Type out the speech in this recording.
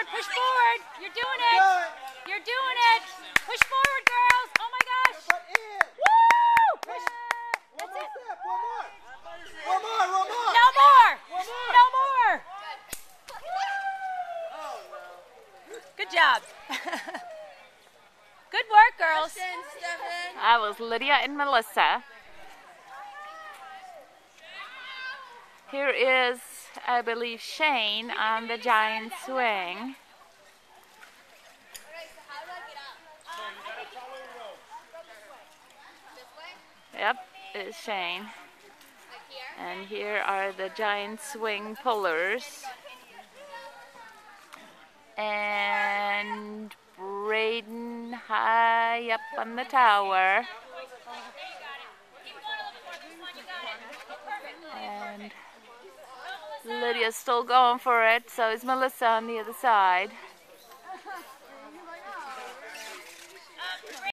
forward, push forward. You're doing it. You're doing it. Push forward, girls. Oh my gosh. Woo! That's it. One more. No more. No more. Good job. Good work, girls. That was Lydia and Melissa. Here is, I believe, Shane on the giant swing. Yep, it's Shane. And here are the giant swing pullers. And Braden high up on the tower. And Lydia's still going for it, so is Melissa on the other side.